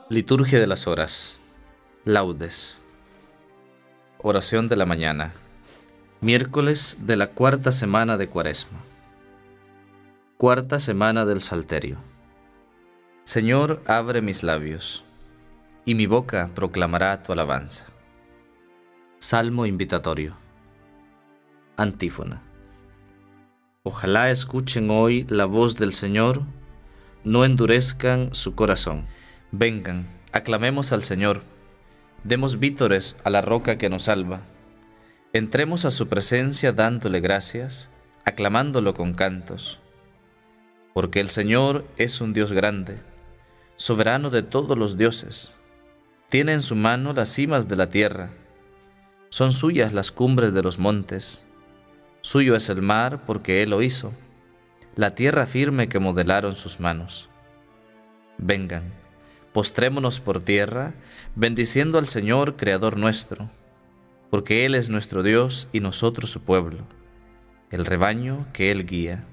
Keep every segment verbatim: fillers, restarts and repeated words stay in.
Liturgia de las Horas. Laudes. Oración de la mañana. Miércoles de la cuarta semana de Cuaresma. Cuarta semana del Salterio. Señor, abre mis labios, y mi boca proclamará tu alabanza. Salmo invitatorio. Antífona. Ojalá escuchen hoy la voz del Señor, no endurezcan su corazón. Vengan, aclamemos al Señor, demos vítores a la roca que nos salva. Entremos a su presencia dándole gracias, aclamándolo con cantos. Porque el Señor es un Dios grande, soberano de todos los dioses. Tiene en su mano las cimas de la tierra, son suyas las cumbres de los montes. Suyo es el mar porque Él lo hizo, la tierra firme que modelaron sus manos. Vengan, postrémonos por tierra, bendiciendo al Señor, Creador nuestro, porque Él es nuestro Dios y nosotros su pueblo, el rebaño que Él guía.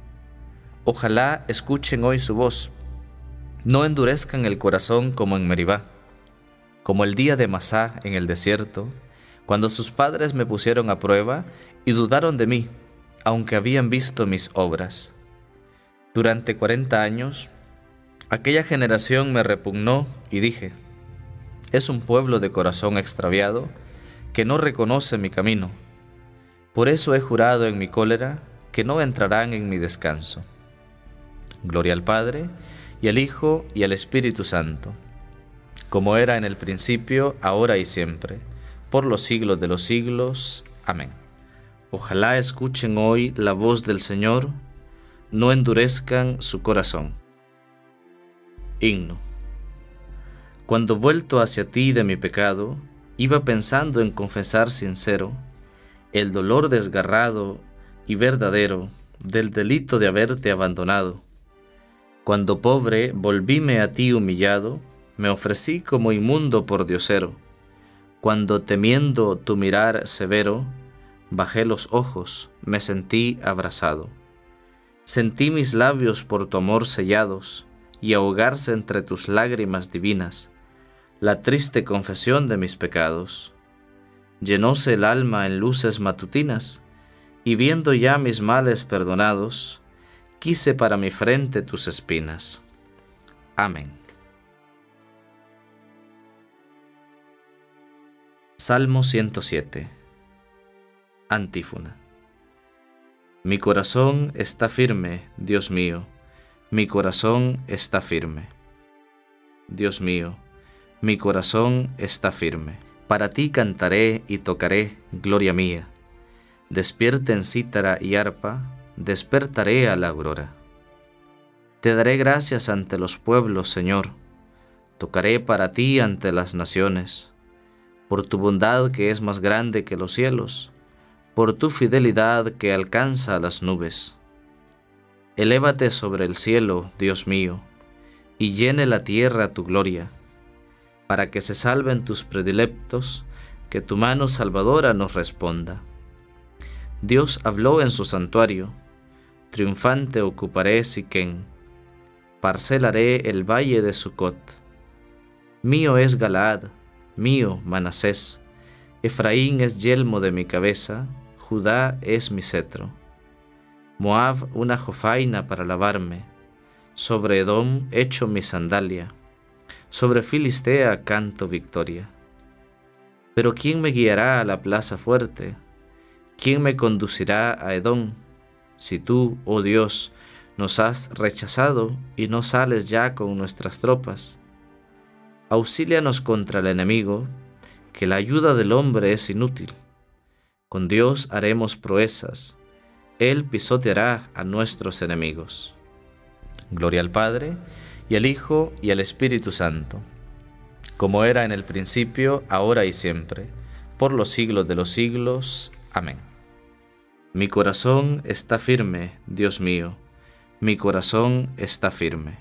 Ojalá escuchen hoy su voz, no endurezcan el corazón como en Meribá, como el día de Masá en el desierto, cuando sus padres me pusieron a prueba y dudaron de mí, aunque habían visto mis obras. Durante cuarenta años, aquella generación me repugnó y dije, es un pueblo de corazón extraviado que no reconoce mi camino. Por eso he jurado en mi cólera que no entrarán en mi descanso. Gloria al Padre, y al Hijo, y al Espíritu Santo, como era en el principio, ahora y siempre, por los siglos de los siglos. Amén. Ojalá escuchen hoy la voz del Señor, no endurezcan su corazón. Himno. Cuando vuelto hacia ti de mi pecado, iba pensando en confesar sincero el dolor desgarrado y verdadero del delito de haberte abandonado. Cuando pobre volvíme a ti humillado, me ofrecí como inmundo por diosero. Cuando temiendo tu mirar severo, bajé los ojos, me sentí abrazado. Sentí mis labios por tu amor sellados, y ahogarse entre tus lágrimas divinas la triste confesión de mis pecados. Llenóse el alma en luces matutinas, y viendo ya mis males perdonados, quise para mi frente tus espinas. Amén. Salmo ciento siete. Antífona. Mi corazón está firme, Dios mío, mi corazón está firme. Dios mío, mi corazón está firme. Para ti cantaré y tocaré, gloria mía. Despierten cítara y arpa, despertaré a la aurora. Te daré gracias ante los pueblos, Señor. Tocaré para ti ante las naciones. Por tu bondad que es más grande que los cielos, por tu fidelidad que alcanza las nubes. Elévate sobre el cielo, Dios mío, y llene la tierra tu gloria, para que se salven tus predilectos, que tu mano salvadora nos responda. Dios habló en su santuario, triunfante ocuparé Siquén, parcelaré el valle de Sucot. Mío es Galaad, mío Manasés, Efraín es yelmo de mi cabeza, Judá es mi cetro. Moab una jofaina para lavarme, sobre Edom echo mi sandalia, sobre Filistea canto victoria. Pero ¿quién me guiará a la plaza fuerte? ¿Quién me conducirá a Edom? Si tú, oh Dios, nos has rechazado y no sales ya con nuestras tropas. Auxílianos contra el enemigo, que la ayuda del hombre es inútil. Con Dios haremos proezas, Él pisoteará a nuestros enemigos. Gloria al Padre, y al Hijo, y al Espíritu Santo, como era en el principio, ahora y siempre, por los siglos de los siglos. Amén. Mi corazón está firme, Dios mío, mi corazón está firme.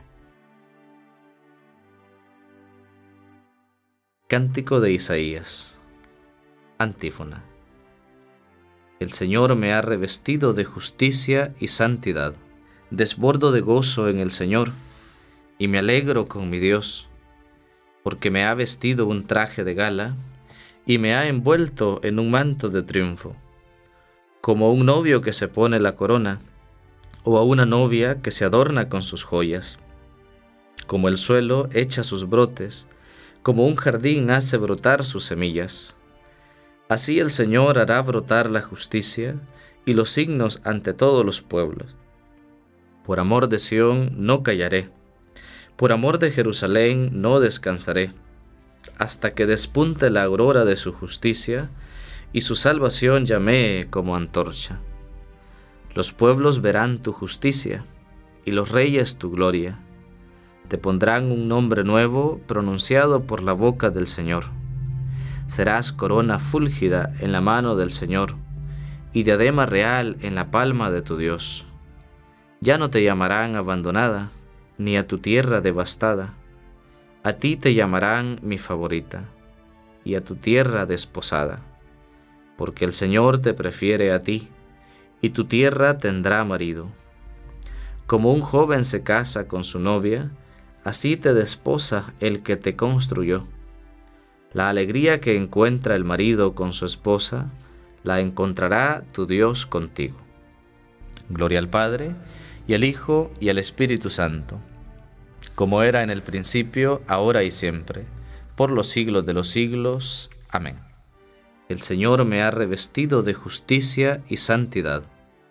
Cántico de Isaías. Antífona. El Señor me ha revestido de justicia y santidad. Desbordo de gozo en el Señor, y me alegro con mi Dios, porque me ha vestido un traje de gala y me ha envuelto en un manto de triunfo, como un novio que se pone la corona, o a una novia que se adorna con sus joyas. Como el suelo echa sus brotes, como un jardín hace brotar sus semillas. Así el Señor hará brotar la justicia y los signos ante todos los pueblos. Por amor de Sión no callaré, por amor de Jerusalén no descansaré, hasta que despunte la aurora de su justicia y su salvación llamee como antorcha. Los pueblos verán tu justicia y los reyes tu gloria. Te pondrán un nombre nuevo pronunciado por la boca del Señor. Serás corona fúlgida en la mano del Señor y diadema real en la palma de tu Dios. Ya no te llamarán abandonada, ni a tu tierra devastada. A ti te llamarán mi favorita, y a tu tierra desposada, porque el Señor te prefiere a ti, y tu tierra tendrá marido. Como un joven se casa con su novia, así te desposa el que te construyó. La alegría que encuentra el marido con su esposa, la encontrará tu Dios contigo. Gloria al Padre, y al Hijo, y al Espíritu Santo, como era en el principio, ahora y siempre, por los siglos de los siglos. Amén. El Señor me ha revestido de justicia y santidad.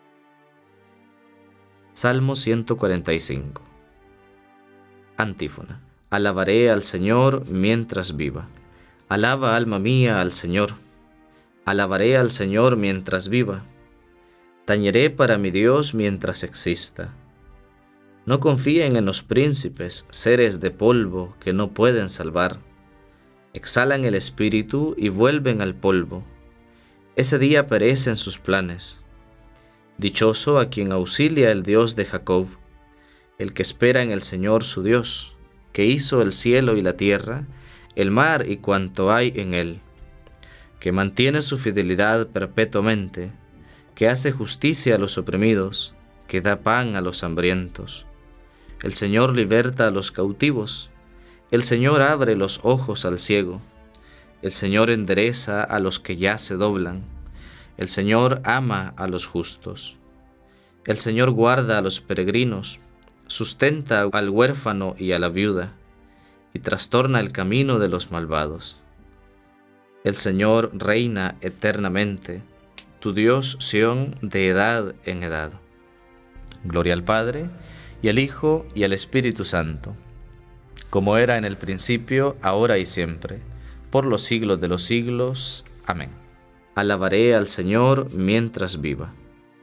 Salmo ciento cuarenta y cinco. Antífona. Alabaré al Señor mientras viva. Alaba, alma mía, al Señor. Alabaré al Señor mientras viva. Tañeré para mi Dios mientras exista. No confíen en los príncipes, seres de polvo que no pueden salvar. Exhalan el espíritu y vuelven al polvo. Ese día perecen sus planes. Dichoso a quien auxilia el Dios de Jacob, el que espera en el Señor su Dios, que hizo el cielo y la tierra, el mar y cuanto hay en él, que mantiene su fidelidad perpetuamente, que hace justicia a los oprimidos, que da pan a los hambrientos. El Señor liberta a los cautivos, el Señor abre los ojos al ciego, el Señor endereza a los que ya se doblan, el Señor ama a los justos. El Señor guarda a los peregrinos, sustenta al huérfano y a la viuda, y trastorna el camino de los malvados. El Señor reina eternamente, tu Dios Sión de edad en edad. Gloria al Padre, y al Hijo, y al Espíritu Santo, como era en el principio, ahora y siempre, por los siglos de los siglos. Amén. Alabaré al Señor mientras viva.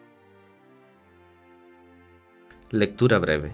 Lectura breve.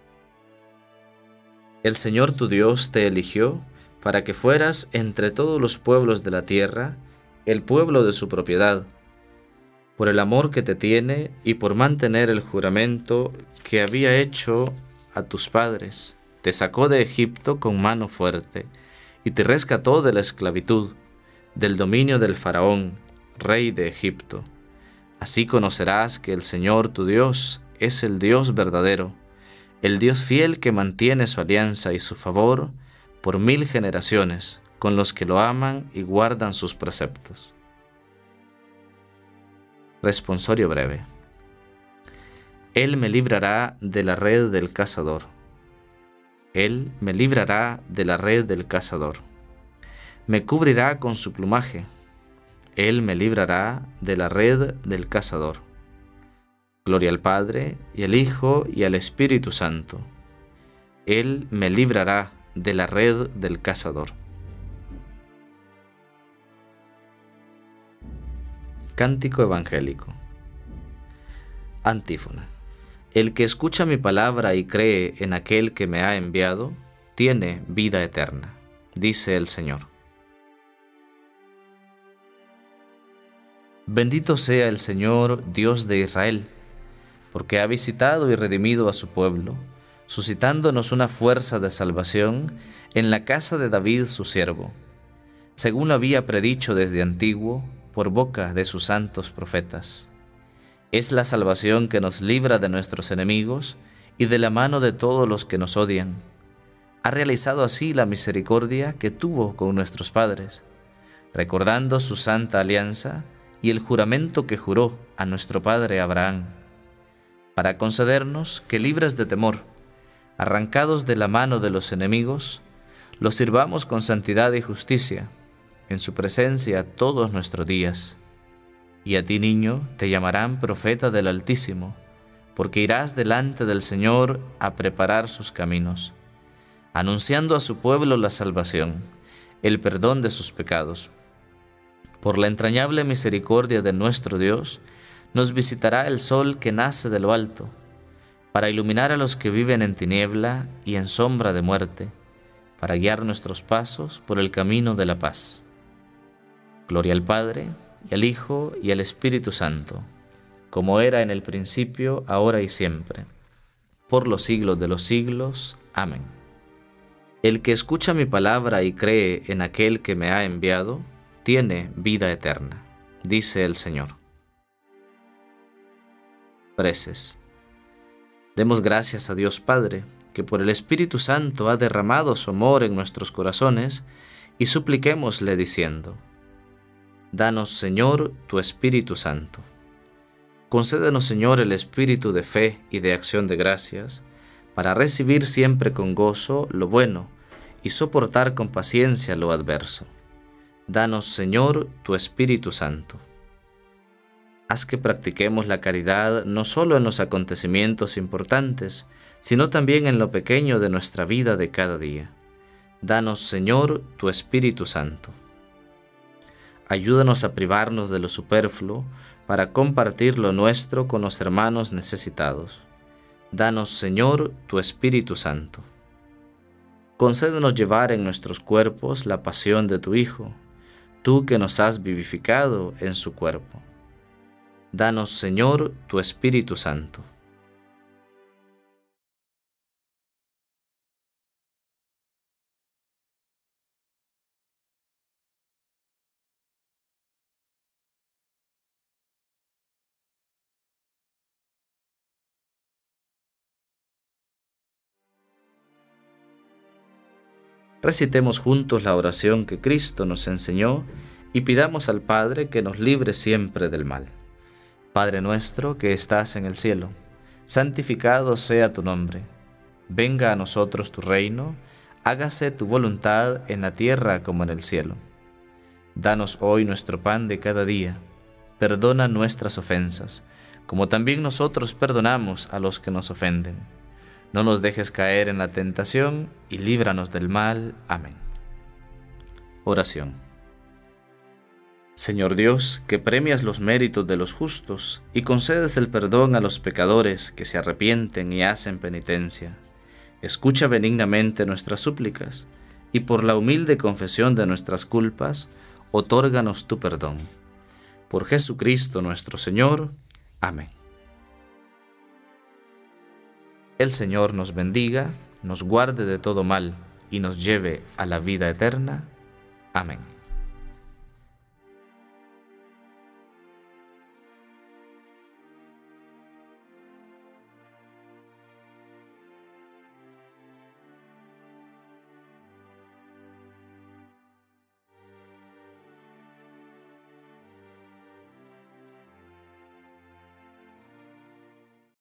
El Señor tu Dios te eligió para que fueras entre todos los pueblos de la tierra, el pueblo de su propiedad. Por el amor que te tiene y por mantener el juramento que había hecho a tus padres, te sacó de Egipto con mano fuerte y te rescató de la esclavitud, del dominio del faraón, rey de Egipto. Así conocerás que el Señor tu Dios es el Dios verdadero, el Dios fiel que mantiene su alianza y su favor por mil generaciones con los que lo aman y guardan sus preceptos. Responsorio breve. Él me librará de la red del cazador. Él me librará de la red del cazador. Me cubrirá con su plumaje. Él me librará de la red del cazador. Gloria al Padre, y al Hijo, y al Espíritu Santo. Él me librará de la red del cazador. Cántico evangélico. Antífona. El que escucha mi palabra y cree en aquel que me ha enviado, tiene vida eterna, dice el Señor. Bendito sea el Señor, Dios de Israel, porque ha visitado y redimido a su pueblo, suscitándonos una fuerza de salvación en la casa de David su siervo, según lo había predicho desde antiguo, por boca de sus santos profetas. Es la salvación que nos libra de nuestros enemigos y de la mano de todos los que nos odian, Ha realizado así la misericordia que tuvo con nuestros padres, recordando su santa alianza y el juramento que juró a nuestro padre Abraham, para concedernos que, libres de temor, arrancados de la mano de los enemigos, los sirvamos con santidad y justicia en su presencia todos nuestros días. Y a ti, niño, te llamarán profeta del Altísimo, porque irás delante del Señor a preparar sus caminos, anunciando a su pueblo la salvación, el perdón de sus pecados. Por la entrañable misericordia de nuestro Dios, nos visitará el sol que nace de lo alto, para iluminar a los que viven en tiniebla y en sombra de muerte, para guiar nuestros pasos por el camino de la paz. Gloria al Padre, y al Hijo, y al Espíritu Santo, como era en el principio, ahora y siempre, por los siglos de los siglos. Amén. El que escucha mi palabra y cree en aquel que me ha enviado, tiene vida eterna, dice el Señor. Preces. Demos gracias a Dios Padre, que por el Espíritu Santo ha derramado su amor en nuestros corazones, y supliquémosle diciendo: Danos, Señor, tu Espíritu Santo. Concédenos, Señor, el espíritu de fe y de acción de gracias, para recibir siempre con gozo lo bueno y soportar con paciencia lo adverso. Danos, Señor, tu Espíritu Santo. Haz que practiquemos la caridad no solo en los acontecimientos importantes, sino también en lo pequeño de nuestra vida de cada día. Danos, Señor, tu Espíritu Santo. Ayúdanos a privarnos de lo superfluo para compartir lo nuestro con los hermanos necesitados. Danos, Señor, tu Espíritu Santo. Concédenos llevar en nuestros cuerpos la pasión de tu Hijo, tú que nos has vivificado en su cuerpo. Danos, Señor, tu Espíritu Santo. Recitemos juntos la oración que Cristo nos enseñó y pidamos al Padre que nos libre siempre del mal. Padre nuestro que estás en el cielo, santificado sea tu nombre. Venga a nosotros tu reino, hágase tu voluntad en la tierra como en el cielo. Danos hoy nuestro pan de cada día. Perdona nuestras ofensas, como también nosotros perdonamos a los que nos ofenden. No nos dejes caer en la tentación y líbranos del mal. Amén. Oración. Señor Dios, que premias los méritos de los justos y concedes el perdón a los pecadores que se arrepienten y hacen penitencia, escucha benignamente nuestras súplicas y por la humilde confesión de nuestras culpas, otórganos tu perdón. Por Jesucristo nuestro Señor. Amén. El Señor nos bendiga, nos guarde de todo mal y nos lleve a la vida eterna. Amén.